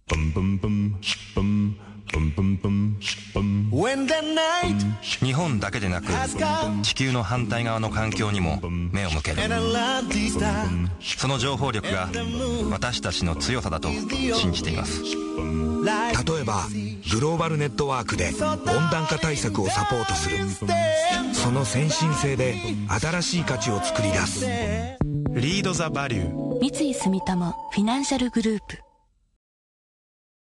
日本だけでなく地球の反対側の環境にも目を向ける。その情報力が私たちの強さだと信じています。 例えばグローバルネットワークで温暖化対策をサポートする。その先進性で新しい価値を作り出す。 リード・ザ・バリュー。 三井住友フィナンシャルグループ。